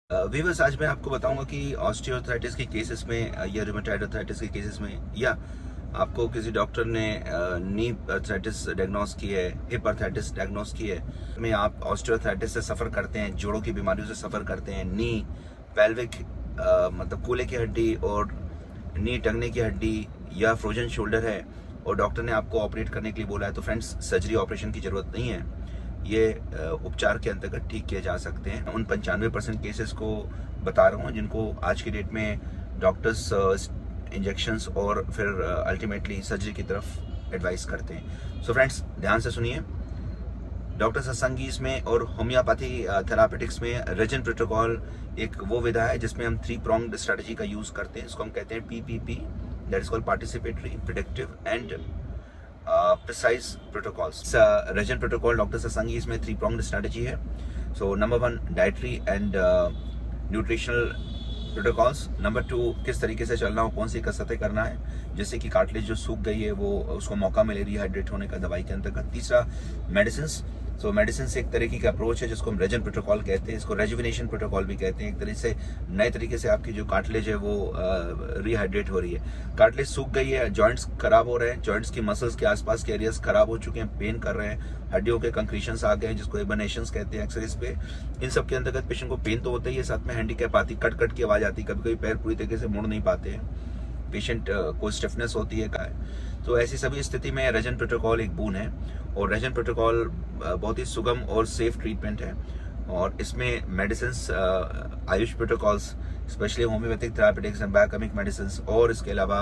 Viewers, आज मैं आपको बताऊंगा कि ऑस्टियोआर्थराइटिस के केसेस में या रूमेटॉइड आर्थराइटिस के केसेस में, या आपको किसी डॉक्टर ने नी आर्थराइटिस डायग्नोस की है, हिप आर्थराइटिस डायग्नोस की है, में आप ऑस्टियोआर्थराइटिस से सफ़र करते हैं, जोड़ों की बीमारियों से सफ़र करते हैं, नी पेल्विक मतलब कूल्हे की हड्डी और नी टंगने की हड्डी या फ्रोजन शोल्डर है और डॉक्टर ने आपको ऑपरेट करने के लिए बोला है, तो फ्रेंड्स सर्जरी ऑपरेशन की ज़रूरत नहीं है। ये उपचार के अंतर्गत ठीक किए जा सकते हैं। उन 95% केसेस को बता रहा हूँ जिनको आज की डेट में डॉक्टर्स इंजेक्शंस और फिर अल्टीमेटली सर्जरी की तरफ एडवाइस करते हैं। सो फ्रेंड्स, ध्यान से सुनिए। डॉक्टर सत्संगी इसमें और होम्योपैथी थेरापेटिक्स में रेजन प्रोटोकॉल एक वो विधा है जिसमें हम 3 pronged स्ट्रेटजी का यूज करते हैं। इसको हम कहते हैं PPP, that is called participatory, predictive and precise protocols. रेजन प्रोटोकॉल डॉक्टर सत्संगी इसमें 3 pronged स्ट्रेटजी है। So number 1 dietary and nutritional protocols. Number 2 किस तरीके से चलना हो, कौन सी कसरतें करना है जिससे कि कार्टिलेज जो सूख गई है वो उसको मौका मिले रिहाइड्रेट होने का दवाई के अंतर्गत। तीसरा मेडिसिन। सो मेडिसिन से एक तरीके का अप्रोच है जिसको हम रेजन प्रोटोकॉल कहते हैं, इसको रेजुविनेशन प्रोटोकॉल भी कहते हैं। एक तरीके से नए तरीके से आपकी जो कार्टिलेज है वो रिहाइड्रेट हो रही है। कार्टिलेज सूख गई है, जॉइंट्स खराब हो रहे हैं, जॉइंट्स की मसल्स के आसपास के एरियाज खराब हो चुके हैं, पेन कर रहे हैं, हड्डियों के कंक्रीशंस आ गए हैं जिसको एबनेशंस कहते हैं एक्सरेज पे। इन सब के अंतर्गत पेशेंट को पेन तो होता ही है, साथ में हैंडीकैप आती, कट कट की आवाज आती, कभी कभी पैर पूरी तरीके से मुड़ नहीं पाते हैं, पेशेंट को स्टिफनेस होती है। तो ऐसी सभी स्थिति में रेजन प्रोटोकॉल एक बून है और रेजन प्रोटोकॉल बहुत ही सुगम और सेफ ट्रीटमेंट है। और इसमें medicine AYUSH protocols, specially homeopathic therapeutics and biochemic medicine, और इसके अलावा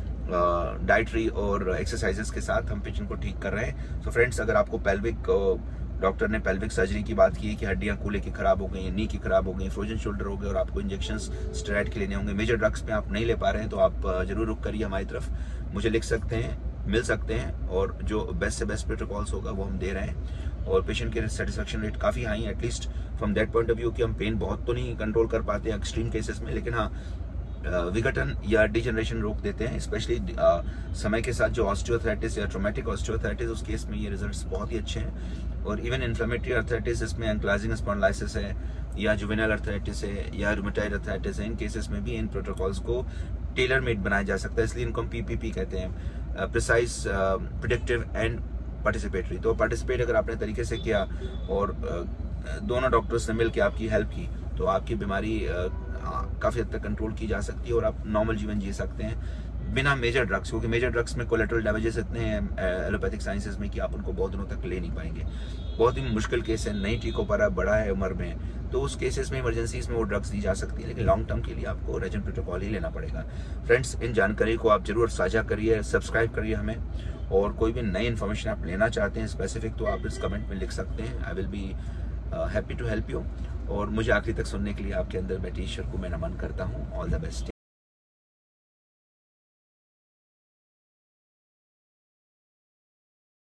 डाइटरी और एक्सरसाइजेस के साथ हम पेशेंट को ठीक कर रहे हैं। तो फ्रेंड्स, अगर आपको पेल्विक, डॉक्टर ने पेल्विक सर्जरी की बात की है कि हड्डियां कूल्हे की खराब हो गई, नी की खराब हो गई, फ्रोजन शोल्डर हो गए और आपको इंजेक्शंस स्टेरॉइड के लेने होंगे, मेजर ड्रग्स में आप नहीं ले पा रहे हैं, तो आप जरूर रुक करिए हमारी तरफ, मुझे लिख सकते हैं, मिल सकते हैं, और जो बेस्ट से बेस्ट प्रोटोकॉल्स होगा वो हम दे रहे हैं। और पेशेंट के सेटिस्फेक्शन रेट काफ़ी हाई है, at least from that point of view कि हम पेन बहुत तो नहीं कंट्रोल कर पाते हैं एक्सट्रीम केसेस में, लेकिन हाँ विघटन या डिजनरेशन रोक देते हैं। स्पेशली समय के साथ जो ऑस्टियोआर्थराइटिस या ट्रोमेटिक ऑस्टियोआर्थराइटिस, उस केस में ये रिजल्ट्स बहुत ही अच्छे हैं। और इवन इन्फ्लेमेटरी आर्थराइटिस, इसमें एंक्लाइजिंग स्पॉन्डिलाइटिस है या जुवेनाइल आर्थराइटिस है या रूमेटॉइड आर्थराइटिस है, इन केसेस में भी इन प्रोटोकॉल्स को टेलर मेड बनाया जा सकता है, इसलिए इनको हम PPP कहते हैं, प्रिसाइज, प्रिडिक्टिव एंड पार्टिसिपेटरी। तो पार्टिसिपेट अगर आपने तरीके से किया और दोनों डॉक्टर्स ने मिलकर आपकी हेल्प की, तो आपकी बीमारी काफ़ी हद तक कंट्रोल की जा सकती है और आप नॉर्मल जीवन जी सकते हैं बिना मेजर ड्रग्स, क्योंकि मेजर ड्रग्स में कोलेटरल डैमेजेस इतने हैं एलोपैथिक साइंसेज में कि आप उनको बहुत दिनों तक ले नहीं पाएंगे। बहुत ही मुश्किल केस है, नहीं ठीक हो पा रहा, बड़ा है उम्र में, तो उस केसेस में इमरजेंसीज में वो ड्रग्स दी जा सकती है, लेकिन लॉन्ग टर्म के लिए आपको रेजन प्रोटोकॉल ही लेना पड़ेगा। फ्रेंड्स, इन जानकारी को आप जरूर साझा करिए, सब्सक्राइब करिए हमें, और कोई भी नई इन्फॉर्मेशन आप लेना चाहते हैं स्पेसिफिक, तो आप इस कमेंट में लिख सकते हैं। I will be happy to help you. और मुझे आखिरी तक सुनने के लिए आपके अंदर बैठे ईश्वर को मैं नमन करता हूँ। All the best.